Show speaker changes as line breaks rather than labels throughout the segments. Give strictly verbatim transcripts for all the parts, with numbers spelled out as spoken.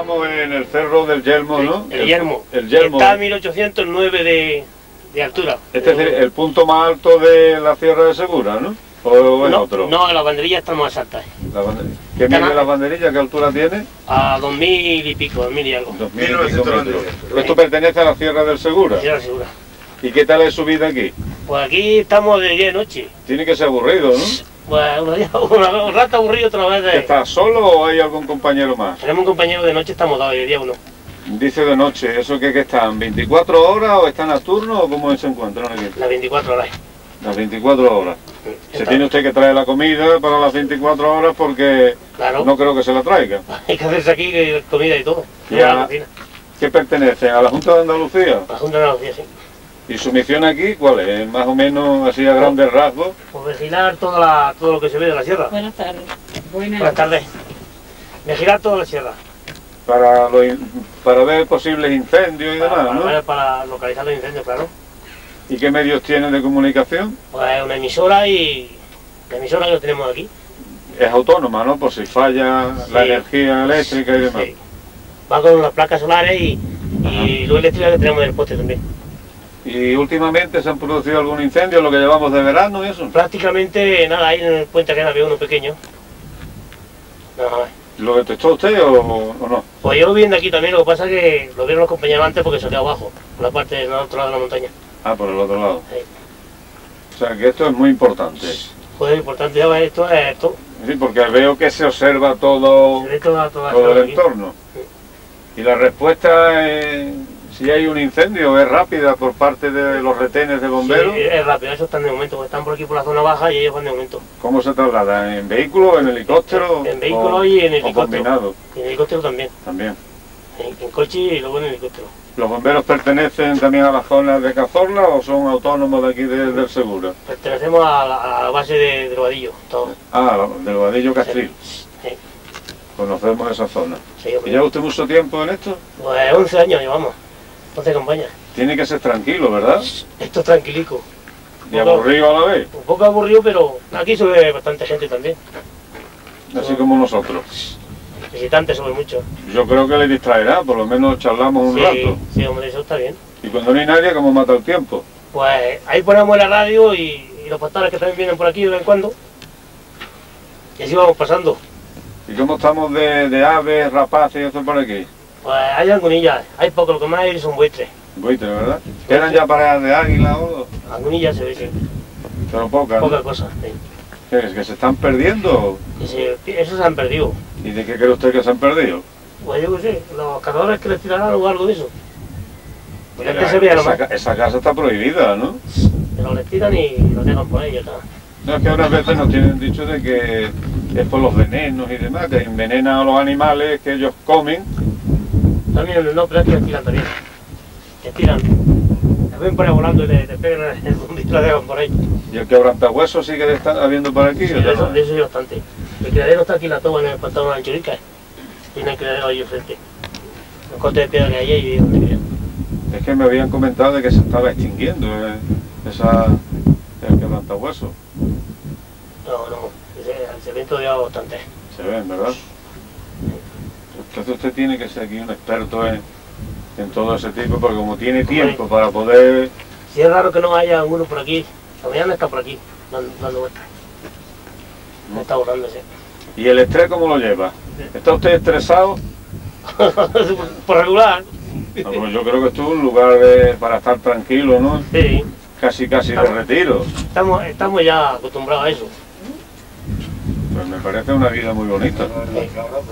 estamos en el Cerro del Yelmo, ¿no?
El, el Yelmo.
El Yelmo.
Está a mil ochocientos nueve de, de altura.
Este es el punto más alto de la Sierra de Segura, ¿no? ¿O es
no,
otro?
No, las banderillas están más altas.
La banderilla. ¿Qué mide la banderilla? ¿Qué altura tiene?
A dos mil y pico, dos mil y algo.
Dos mil y pico metros. ¿Esto pertenece a la Sierra del Segura?
Sierra del Segura.
¿Y qué tal es su vida aquí?
Pues aquí estamos de día y noche.
Tiene que ser aburrido, ¿no?
Pues un, día, un rato aburrido otra vez. De...
¿Estás solo o hay algún compañero más?
Tenemos un compañero de noche, estamos dados, de día uno.
Dice de noche, ¿eso qué, qué están? ¿veinticuatro horas o están a turno o cómo se encuentran aquí?
Las veinticuatro horas.
Las veinticuatro horas.
Sí,
se tiene usted que traer la comida para las veinticuatro horas porque
claro.
No creo que se la traiga.
Hay que hacerse aquí comida y todo.
¿Y a, ¿Qué pertenece? ¿A la Junta de Andalucía?
A la Junta de Andalucía, sí.
¿Y su misión aquí cuál es? Más o menos así a grandes rasgos.
Pues vigilar toda la, todo lo que se ve de la sierra.
Buenas tardes.
Buenas, Buenas tardes. Vigilar toda la sierra.
Para, lo, para ver posibles incendios y
para,
demás,
para,
¿no?
Ver, para localizar los incendios, claro.
¿Y qué medios tienen de comunicación?
Pues una emisora y la emisora que tenemos aquí.
Es autónoma, ¿no? Por si falla sí. la energía eléctrica y demás. Sí.
Va con las placas solares y, y luz eléctrica que tenemos en el poste también.
¿Y últimamente se han producido algún incendio, lo que llevamos de verano y eso?
Prácticamente nada, ahí en el puente que había uno pequeño. Nada más.
¿Lo detectó usted o, o no?
Pues yo viendo aquí también, lo que pasa es que lo vieron los compañeros antes porque salió abajo, por la parte del otro lado de la montaña.
Ah, por el otro lado.
Sí.
O sea que esto es muy importante.
Pues es importante, ya ves, esto es esto.
Sí, porque veo que se observa todo,
se ve toda, toda
todo el entorno. Sí. Y la respuesta, es, si hay un incendio, es rápida por parte de los retenes de bomberos.
Sí, es rápida, eso están de momento, porque están por aquí por la zona baja y ellos van de momento.
¿Cómo se trasladan? ¿En vehículo, en helicóptero?
En, en vehículo o, y en helicóptero.
¿O combinado?
Y en helicóptero también.
También.
En, en coche y luego en helicóptero.
¿Los bomberos pertenecen también a las zonas de Cazorla o son autónomos de aquí de, del Segura?
Pertenecemos a la, a la base de, del Vadillo, todo.
Ah, del Vadillo Castril.
Sí. Sí.
Conocemos esa zona.
Sí,
¿Y lleva usted mucho tiempo en esto?
Pues once años llevamos, once campañas.
Tiene que ser tranquilo, ¿verdad?
Esto es tranquilico.
¿Y aburrido a la vez?
Un poco aburrido, pero aquí sube bastante gente también.
Así no. como nosotros.
Visitantes sobre mucho.
Yo creo que le distraerá, por lo menos charlamos un
sí,
rato.
Sí, hombre, eso está bien.
¿Y cuando no hay nadie, cómo mata el tiempo?
Pues ahí ponemos la radio y, y los pastores que también vienen por aquí de vez en cuando. Y así vamos pasando.
¿Y cómo estamos de, de aves, rapaces y eso por aquí?
Pues hay algunillas, hay poco, lo que más hay son buitres.
Buitres, ¿verdad? ¿Quedan ya paradas de águila o...?
Algunillas se ve, sí.
Pero pocas.
Poca cosa, sí.
¿Qué es? ¿Que se están perdiendo?
Que se, esos se han perdido.
¿Y de qué cree usted que se han perdido?
Pues yo qué sé, los cazadores que les tirarán o algo de eso.
Pues antes se veía esa, esa casa está prohibida, ¿no?
Pero les tiran y lo dejan por ahí y tal.
No, es que unas veces nos tienen dicho de que es por los venenos y demás, que envenenan a los animales que ellos comen.
También no, pero es que les tiran también. Les tiran. Les ven por ahí volando y les, les pegan el bombito y la dejan por ahí.
¿Y el quebrantahuesos sigue está habiendo por aquí?
Sí, de eso, de eso hay bastante. El criadero está aquí en la toma, en el pantano de Anchurica. Tiene el criadero ahí enfrente. Los cortes de piedra que hay ahí y donde querían.
Es que me habían comentado de que se estaba extinguiendo eh, esa, el quebrantahuesos.
No, no, se, se ven todavía bastante.
Se ven, ¿verdad? Entonces usted tiene que ser aquí un experto en, en todo ese tipo, porque como tiene tiempo para poder...
Si es raro que no haya uno por aquí, la mañana está por aquí, dando, dando vueltas. No está borrándose.
¿Y el estrés cómo lo lleva? ¿Está usted estresado?
Por regular.
No, pues yo creo que esto es un lugar de, para estar tranquilo, ¿no?
Sí.
Casi, casi
estamos,
de retiro.
Estamos, estamos ya acostumbrados a eso.
Pues me parece una vida muy bonita.
Sí.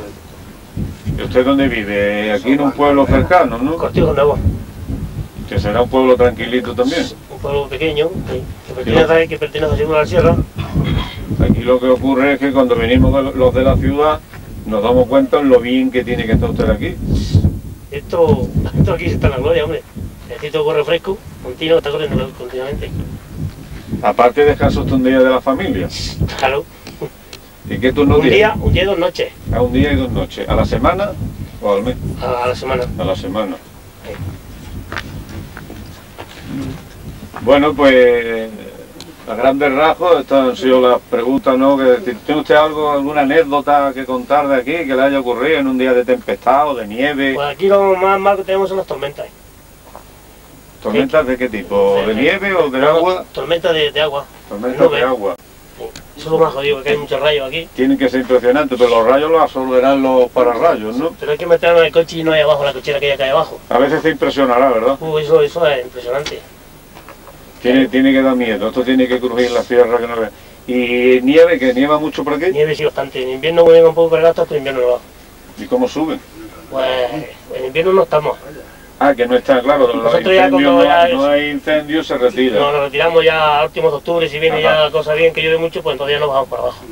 ¿Y usted dónde vive? Aquí en un pueblo cercano, ¿no?
Cortijo Nuevo.
Que será un pueblo tranquilito también.
Un pueblo pequeño, sí, que pertenece, que pertenece a la sierra.
Aquí lo que ocurre es que cuando venimos de los de la ciudad nos damos cuenta de lo bien que tiene que estar usted aquí.
Esto, esto aquí está en la gloria, hombre. El sitio corre fresco, continuo, está corriendo continuamente.
Aparte de dejarse usted un día de la familia.
Claro.
¿Y qué turno
un
tiene?
día, un día y dos noches.
A un día y dos noches. ¿A la semana o al mes?
A, a la semana.
A la semana.
Sí.
Bueno, pues A grandes rasgos, estas han sido las preguntas, ¿no? Que, ¿tiene usted algo, alguna anécdota que contar de aquí que le haya ocurrido en un día de tempestad o de nieve?
Pues aquí lo más malo que tenemos son las tormentas.
¿Tormentas de qué tipo? ¿De, ¿De nieve o de
no,
agua?
Tormentas de, de agua.
Tormentas de agua.
Sí. Eso es lo más jodido, porque hay muchos rayos aquí.
Tienen que ser impresionantes, pero los rayos los absorberán los pararrayos, ¿no?
Pero hay que meterlo en el coche y no hay abajo, la cochera que hay acá abajo.
A veces te impresionará, ¿verdad?
Uh, eso, eso es impresionante.
Tiene, tiene que dar miedo, esto tiene que crujir la sierra que no ve. ¿Y nieve, que nieva mucho por aquí?
Nieve sí bastante, en invierno voy un poco cargado, pero en invierno no va.
¿Y cómo suben?
Pues en invierno no estamos.
Ah, que no está claro, los incendios, no,
ya es...
no hay incendios, se retira.
No, nos retiramos ya a últimos de octubre, si viene Ajá. ya la cosa bien, que llueve mucho, pues entonces ya nos bajamos para abajo.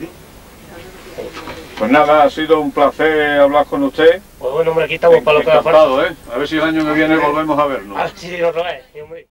Pues nada, ha sido un placer hablar con usted.
Pues bueno, hombre, aquí estamos para lo que haga falta.
¿eh? A ver si el año que viene volvemos a vernos.
Ah, sí, otra vez, sí, hombre.